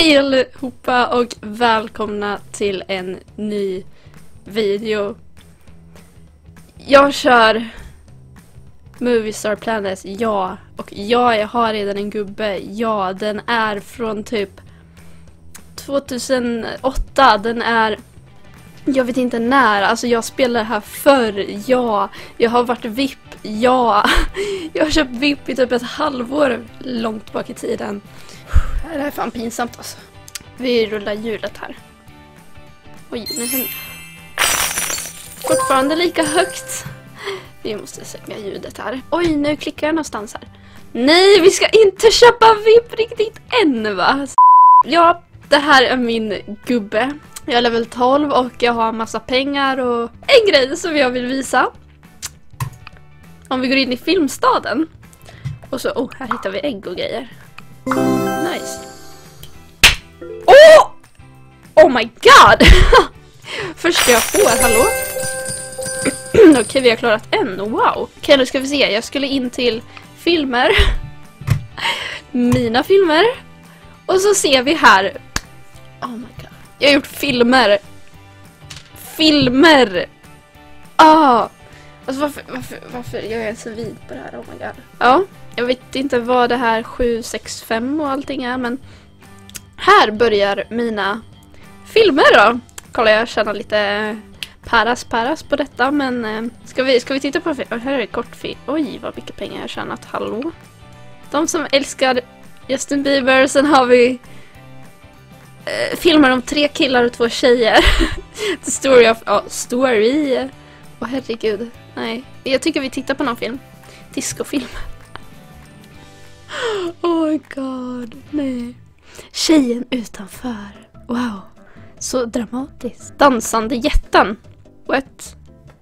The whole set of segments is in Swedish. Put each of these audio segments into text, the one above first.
Hej allihopa och välkomna till en ny video. Jag kör Movistar Planet, ja. Och ja, jag har redan en gubbe. Ja, den är från typ 2008. Den är... Jag vet inte när. Alltså jag spelar här förr. Ja. Jag har varit VIP. Ja. Jag har köpt VIP i typ ett halvår långt bak i tiden. Det här är fan pinsamt alltså. Vi rullar hjulet här. Oj, nu händer... Fortfarande lika högt. Vi måste sänka ljudet här. Oj, nu klickar jag någonstans här. Nej, vi ska inte köpa VIP riktigt än, va? Ja, det här är min gubbe. Jag är level 12 och jag har massa pengar och en grej som jag vill visa. Om vi går in i filmstaden. Och så, här hittar vi ägg och grejer. Nice. Oh my god! Först ska jag få, hallå? Okej, vi har klarat en, wow. Okej, nu ska vi se, jag skulle in till filmer. Mina filmer. Och så ser vi här. Oh my god. Jag har gjort filmer. Alltså varför gör jag en så vid på det här? Oh my god. Ja, jag vet inte vad det här 765 och allting är, men här börjar mina filmer då. Kolla, jag känner lite paras på detta, men ska vi titta på film? Här är det kortfilm. Oj, vad mycket pengar jag har tjänat. Hallå? De som älskar Justin Bieber, sen har vi filmer om 3 killar och 2 tjejer. The story of... story. Herregud. Nej, jag tycker vi tittar på någon film. Discofilm. Oh my god. Nej. Tjejen utanför. Wow. Så dramatiskt. Dansande jätten. What?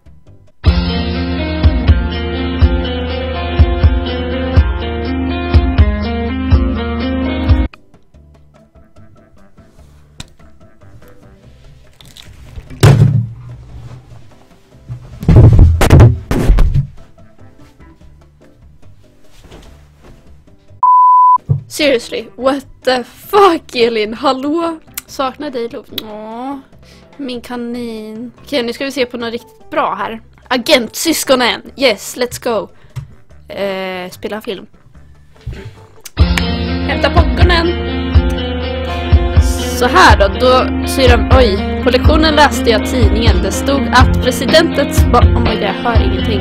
Seriously, what the fuck, Elin? Hallå? Saknar dig, Lov. Åh, min kanin. Okej, nu ska vi se på något riktigt bra här. Agentsyskonen. Yes, let's go. Spela film. Hämta popcornen. Så här då ser de... Oj, på lektionen läste jag tidningen. Det stod att presidentets... Oh my god, jag hör ingenting.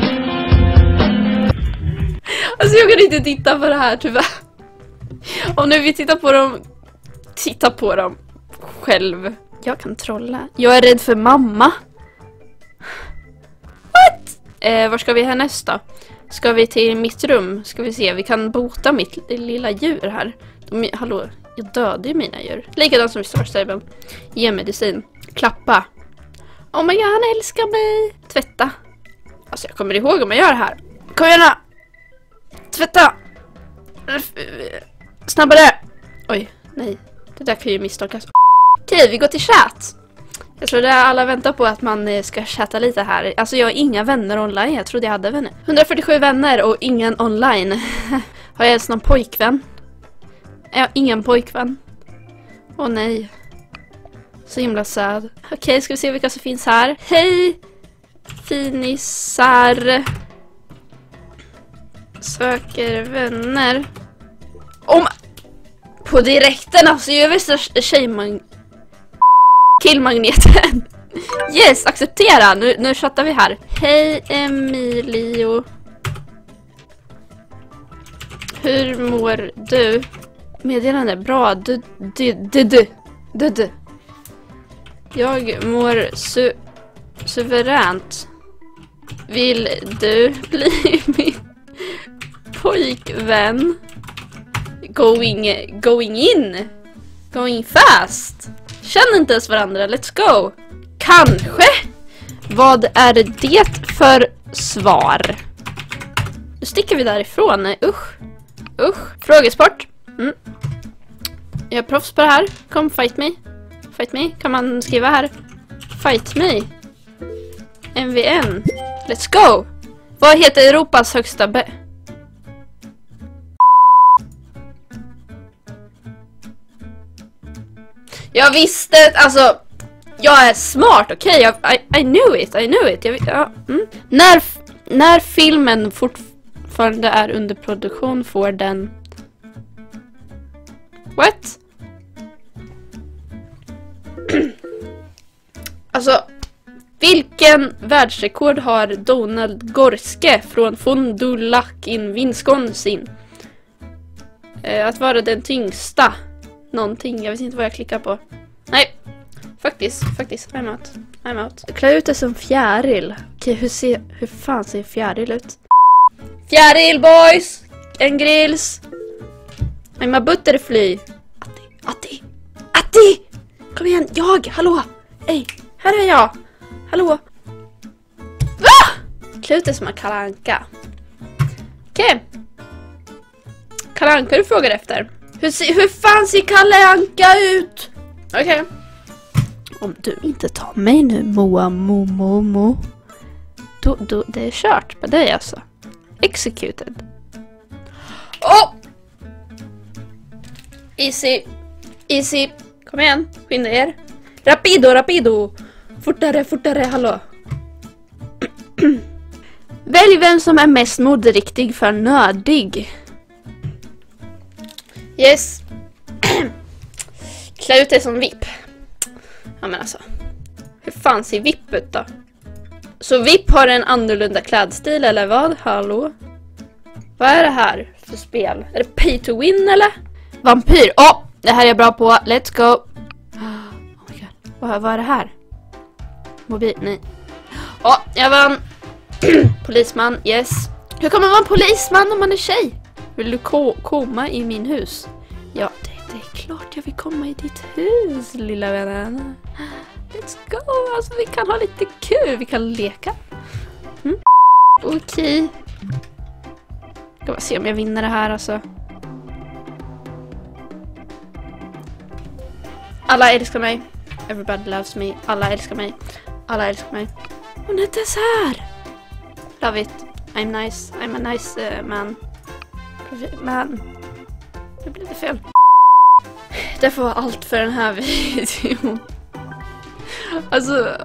Alltså jag kan inte titta på det här, tyvärr. Och nu vi tittar på dem själv. Jag kan trolla. Jag är rädd för mamma. What? Var ska vi härnäst då? Ska vi till mitt rum? Ska vi se, vi kan bota mitt lilla djur här. Hallå, jag dödade ju mina djur. Likadant som i Star Stable. Ge medicin. Klappa. Oh my god, han älskar mig. Tvätta. Alltså jag kommer ihåg om jag gör det här. Kom igen då. Tvätta. Snabbare! Oj, nej. Det där kan ju misstolkas. Okej, vi går till chatt. Jag tror det är alla väntar på att man ska chatta lite här. Alltså jag har inga vänner online. Jag trodde jag hade vänner. 147 vänner och ingen online. Har jag ens någon pojkvän? Jag har ingen pojkvän. Åh nej. Så himla sad. Okej, ska vi se vilka som finns här. Hej! Finisar. Söker vänner. På direkten, alltså jag visste killmagneten. Yes, acceptera. Nu chattar vi här. Hej Emilio. Hur mår du? Meddelande, bra. Du. Jag mår suveränt. Vill du bli min pojkvän? Going fast. Känner inte ens varandra. Let's go. Kanske. Vad är det för svar? Nu sticker vi därifrån. Usch. Frågesport. Jag är proffs på det här. Kom, fight me. Kan man skriva här? Fight me. MVN. Let's go. Vad heter Europas högsta Jag visste, alltså, jag är smart, okej? I knew it. När filmen fortfarande är under produktion får den... What? Alltså, vilken världsrekord har Donald Gorske från Fond du Lac in Wisconsin? Att vara den tyngsta någonting, jag vet inte vad jag klickar på. Nej, faktiskt, I'm out. Klä ut det som fjäril. Okej, hur fan ser fjäril ut? Fjäril boys! En grills! I'm a butterfly. Atti! Kom igen, hallå! Ej, här är jag! Hallå! Va? Klä ut det som en Kalle Anka. Okej. Kalle Anka du frågar efter. Hur fan ser Kalle Anka ut? Okej. Om du inte tar mig nu, Moa. Då det är kört på dig alltså. Executed. Oh! Easy. Kom igen, skynda er. Rapido. Fortare, hallå. Välj vem som är mest moderiktig för nödig. Yes. Klä ut det som VIP. Ja men alltså. Hur fan ser VIP ut då? Så VIP har en annorlunda klädstil eller vad? Hallå? Vad är det här för spel? Är det pay to win eller? Vampyr. Det här är jag bra på. Let's go. Oh my god. Vad är det här? Mobil. Nej. Jag vann. Polisman. Yes. Hur kan man vara en polisman om man är tjej? Vill du komma i min hus? Ja, det är klart jag vill komma i ditt hus, lilla vännen. Let's go. Alltså vi kan ha lite kul. Vi kan leka. Okej. Ska bara se om jag vinner det här alltså. Alla älskar mig. Everybody loves me. Alla älskar mig. Hon är dessert. Love it. I'm nice. I'm a nice man. Det blev fel. Det får vara allt för den här videon. Alltså,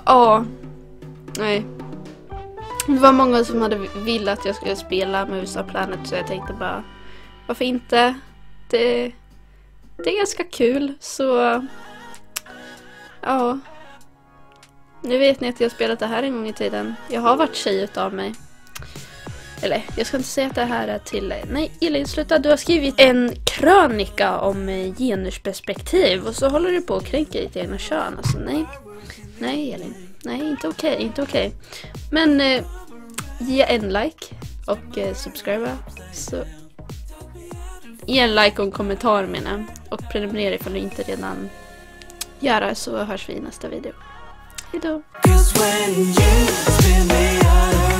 nej. Det var många som hade velat att jag skulle spela Musa Planet, så jag tänkte bara, varför inte? Det är ganska kul, så ja. Nu vet ni att jag har spelat det här en gång i tiden. Jag har varit tjej utav mig. Eller, jag ska inte säga att det här är till... Nej, Elin, sluta. Du har skrivit en krönika om genusperspektiv. Och så håller du på att kränka ditt egna kön. Alltså, nej Elin. Nej, inte okej. Men ge en like och subscribe. Så ge en like och en kommentar menar. Och prenumerera ifall du inte redan gör det, så hörs vi i nästa video. Hejdå!